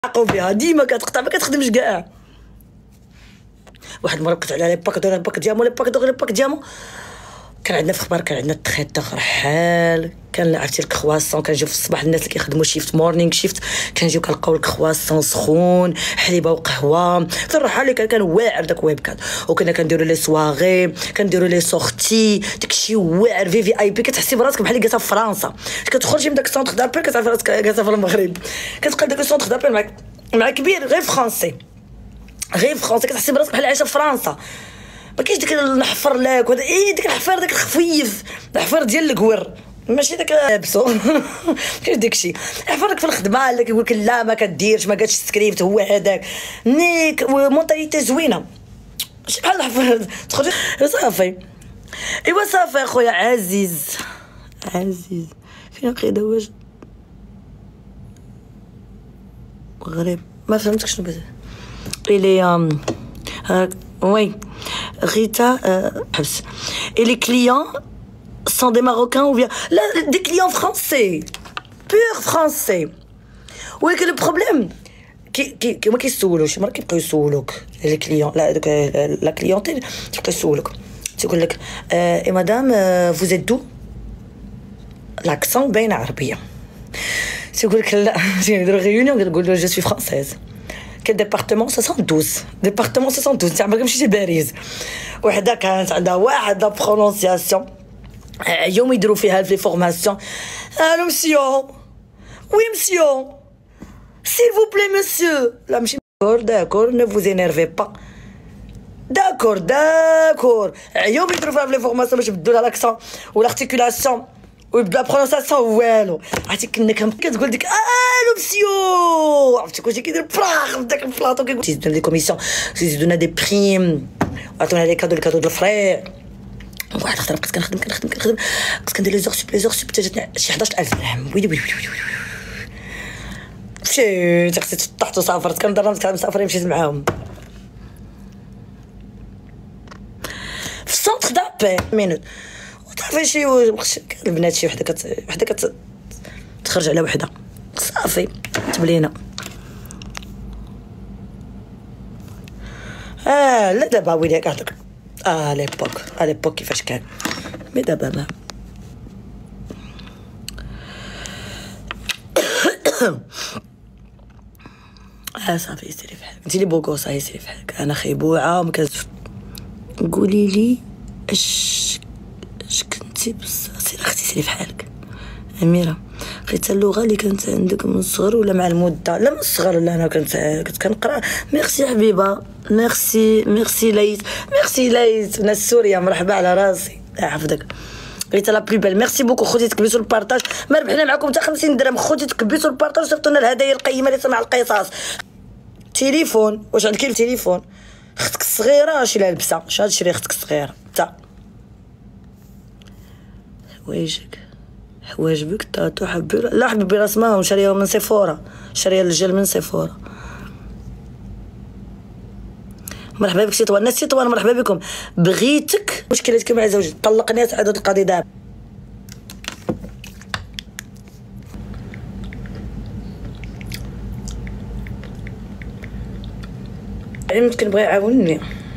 عاقو بها ديما كتقطع ما كتخدمش كاع. واحد المره بقيت على لي باك دو لي باك ديامو لي باك دو لي باك ديامو. كان عندنا في خبار كان عندنا التخيطه رحال. كان عرفتي الكرواسون كنجيو في الصباح الناس اللي كيخدموا شيفت مورنينغ شيفت كنجيو كنلقاو الكرواسون سخون حليبه وقهوه في الرحال اللي كان واعر داك ويبكات. وكنا كنديروا لي سواغي كنديروا لي سورتي داكشي واعر في اي بي. كتحسي براسك بحال اللي جالسه في فرنسا. كتخرجي من داك السونتر دابيل كتعرفي راسك جالسه في المغرب. كتبقى داك السونتر دابيل مع كبير غير فرونسي كتحسي براسك بحال عايشه في فرنسا. ما كاينش ديك الحفر لاك وهذا ديك الحفار داك الخفيف الحفار ديال الكور ماشي داك لابسو. كاين داكشي الحفار في الخدمه اللي كيقول لك لا ما كديرش ما قالش السكريبت هو هذاك نيك مونطاليتي زوينه ماشي بحال الحفار تخرجي صافي. ايوا صافي اخويا عزيز فين قيده واش غريب ما فهمتكش شنو بغيت الي وي Rita, et les clients sont des Marocains ou bien là, des clients français, pur français. Oui, que le problème, moi qui سولو شي مرة كيبقاو يسولوك les clients, la clientèle, كيبقاو يسولوك تيقول لك et madame vous êtes d'où؟ l'accent باين عربية. تيقول لك لا يديروا ريونيون كتقول له je suis française. كان ديبارتمون 72 ديبارتمون 72 انت عمرك مشيتي باريس. وحده كانت عندها واحد لا برونونسياسيون يوم يديروا فيها في لي فورماسيون. الو مسيو وي مسيو سيل فو بلي مسيو لا ماشي داكور نو فوز انيرفي با داكور يوم يديروا فيها في لي فورماسيون باش يبدلوا لها لاكسون والارتيكولاسيون ويبدا برونساسيون والو. عرفتي كنا كتقول ديك الو مسيو عرفتي كلشي كيدير فراغ في داك البلاطو كيقول تيزيدونا دي كوميسيون تيزيدونا دي بريم عطونا لي كادو ديال الفري. واحد الخطره بقيت كنخدم بقيت كندير لي زور سوب حتى جاتني شي 11000 درهم. ويلي مشيت خصني تفتحت وسافرت كنضرب كانوا مسافرين مشيت معاهم في السونتر دابي مينوت. صافي شي البنات شي وحده كتخرج على وحده صافي تبلينا. لا دابا ويلي كاع ليبوك كيفاش كان مي دابا ما صافي سيري بحالك انت لي بوكوص سيري بحالك. انا خيبوعه وما قولي لي اش كنتي بصح سيري اختي سيري بحالك. اميره قريت اللغه اللي كانت عندك من الصغر ولا مع المده؟ لا من الصغر. لا انا كنت كنقرا. ميرسي حبيبه ميرسي ليت ناس سوريا مرحبا على راسي يحفظك. قريت لا بلو بال ميرسي بوكو خوتي تكبسوا البارطاج ما ربحنا معكم حتى 50 درهم. خوتي تكبسوا البارطاج وصيفطوا لنا الهدايا القيمه اللي سمع القصاص. تليفون واش عندك التليفون اختك الصغيره شي لابسه اش هاد شري اختك الصغيره تا حوايجك تاتو حبي لا حبيبي راه سماهم شاريهم من سيفورا شاريه الجل من سيفورا. مرحبا بك سيطوان ناس سيطوان مرحبا بكم. بغيتك مشكلتك مع زوجك طلقني تعاد القضيه دابا. يمكن بغى يعاونني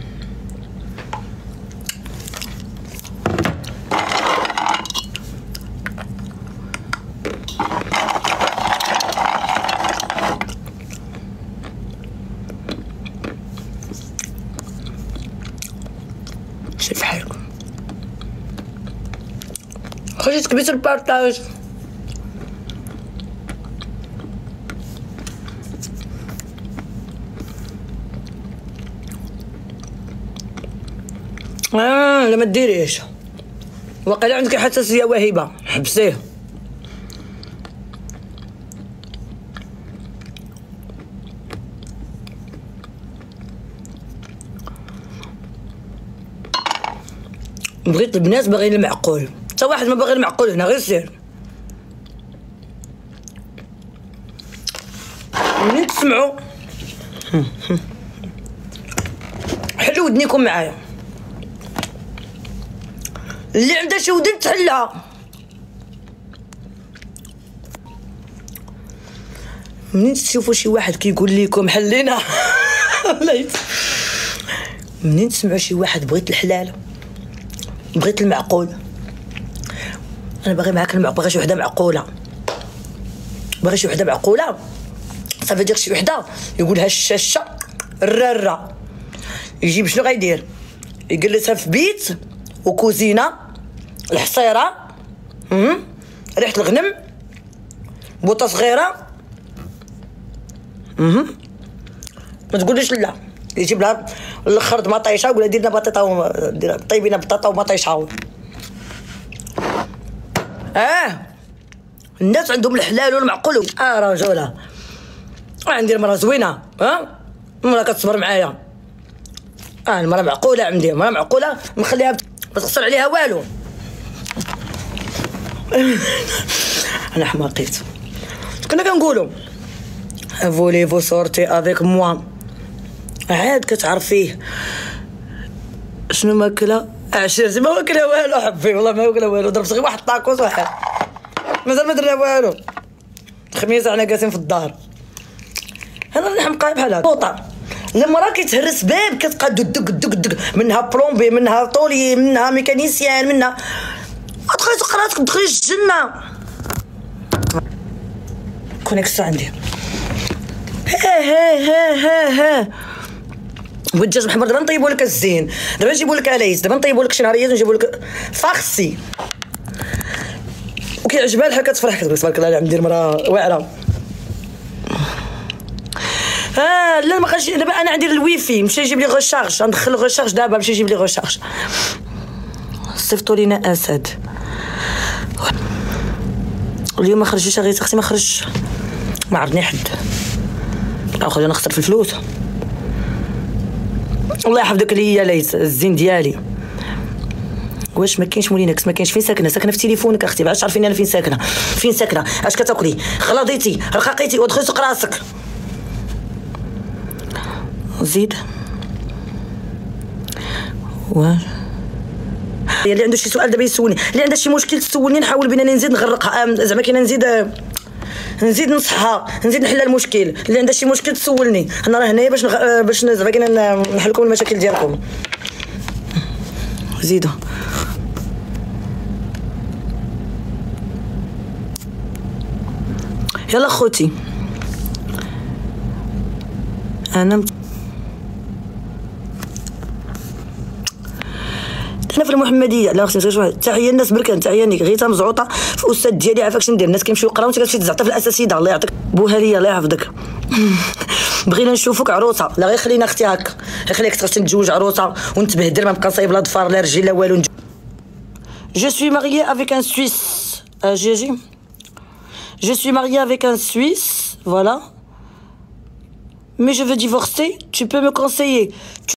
شوف حالكم خرجي تكبسوا البارطاج. لا ما ديريش واقيلا عندك حساسيه واهبه حبسيه. بغيت البنات باغيين المعقول حتى واحد ما باغي المعقول هنا غير سير. منين تسمعوا حلو ودنيكم معايا. اللي عندها شي ودن تحلها. منين تشوفوا شي واحد كيقول لكم حلينا منين تسمعوا شي واحد بغيت الحلال بغيت المعقول، انا باغي معاك المعقول، باغي شي وحده معقوله، باغي شي وحده معقوله. صافي دير شي وحده يقولها الشاشه الراره، يجيب شنو غيدير؟ يجلسها في بيت وكوزينه الحصيره، ريحه الغنم، بوطه صغيره، ما تقوليش لا. يجيب لها الاخر مطيشه ويقول لها دير لنا بطاطا، طيبي لنا بطاطا ومطيشه. الناس عندهم الحلال والمعقول. رجوله عندي المراه زوينه، المراه كتصبر معايا، المراه معقوله، عندي مراه معقوله مخليها ما تخسر عليها والو. انا حماقيت. كنا كنقولوا فوليفو سورتي افيك موا، عاد كتعرفيه شنو ماكله عشيرتي، ما واكله والو حبي، والله ما واكله والو، ضربت غير واحد الطاكوس واحد، مازال ما درنا والو. الخميس انا جالسين في الدار، انا نحمقى بحال هكا بوطه. المراه كيتهرس باب كتبقى دق دق دق، منها بلومبي، منها طولي، منها ميكانيسيان، منها تدخلي تقرا تدخلي الجنه. كونيكسيو عندي. ها والدجاج محمر. دابا نطيبوا لك الزين، دابا نجيبوا لك اليس، دابا نطيبوا لك شي نهاريات ونجيبوا لك فاخسي. وكيعجبها الحال كتفرح، كتقول تبارك الله عندي مراه واعره. لا ما بقاش. دابا انا عندي الويفي، مشى يجيب لي غوشارج، غندخل غوشارج دابا، مشى يجيب لي غوشارج. صيفطوا لينا اسد. اليوم ما خرجتش غير اختي، ما خرجتش، ما عرضني حد، خلينا نخسر في الفلوس. الله يحفظك ليا ليس الزين ديالي. واش ما كاينش مولينكس؟ ما كاينش. فين ساكنه؟ ساكنه في تليفونك اختي، باش تعرفيني انا فين ساكنه. فين ساكنه؟ اش كتاكلي؟ غلطيتي رقاقيتي ودخلي سوق راسك. زيد واش اللي عنده شي سؤال دابا يسولني، اللي عنده شي مشكل تسولني، نحاول بانني نزيد نغرقها، زعما كاين نزيد نصحها، نزيد نحل المشكل. اللي عنده شي مشكل تسولني، انا راه هنايا باش زعما كاين نحل لكم المشاكل ديالكم. زيدوا يلا خوتي. انا في المحمديه. لا اختي واحد تحيه الناس بركان، تحيه ليك غير مزعوطه في الاستاذ ديالي. عافاك شنو ندير؟ الناس كيمشيو يقراو وانت كتمشي تزعطي في الاساسيده. الله يعطيك بوها ليا، الله يحفظك. بغينا نشوفك عروسه. لا غير خلينا اختي هكا، غير خليك تتزوج عروسه ونتبهدل، ما نبقى نصايب لا ضفار لا رجل لا والو. Je suis mariée avec un Suisse. Je suis mariée avec un Suisse, voilà. Mais je veux divorcer. Tu peux me conseiller?